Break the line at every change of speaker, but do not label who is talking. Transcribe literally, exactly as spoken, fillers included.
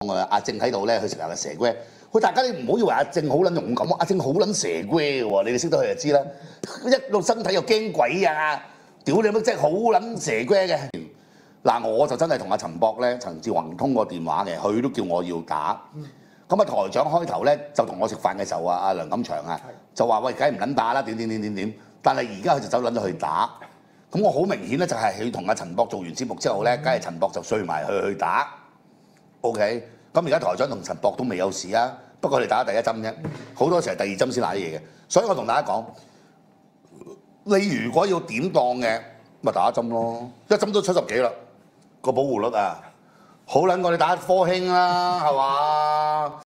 阿正喺度咧，佢成日嘅蛇龜。喂，大家你唔好以為阿正好撚勇敢，阿正好撚蛇龜嘅喎，你哋識得佢就知啦。一個身體又驚鬼啊！屌你乜真係好撚蛇龜嘅。嗱，我就真係同阿陳博咧、陳志宏通過電話嘅，佢都叫我要打。咁啊，台長開頭咧就同我食飯嘅時候啊，阿梁錦祥啊，就話喂，梗係唔撚打啦，點點點點點。但係而家佢就走撚咗去打。咁我好明顯咧，就係佢同阿陳博做完節目之後咧，梗係陳博就衰埋去去打。OK。咁而家台長同陳博都未有事啊，不過佢哋打第一針啫，好多時係第二針先打啲嘢嘅，所以我同大家講，你如果要點當嘅，咪打一針咯，一針都七十幾啦，個保護率啊，好撚過你打科興啦，係嘛？